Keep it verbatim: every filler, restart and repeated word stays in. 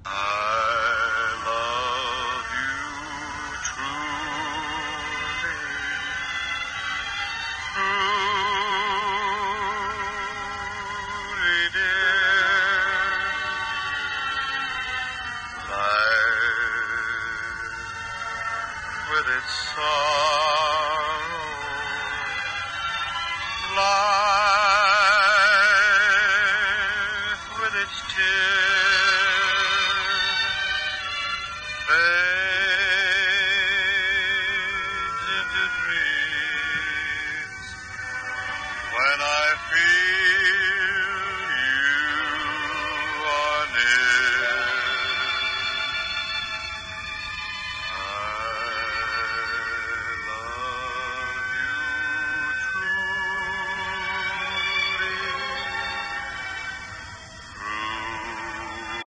I love you truly, truly, dear. Life with its sorrow, life with its tears,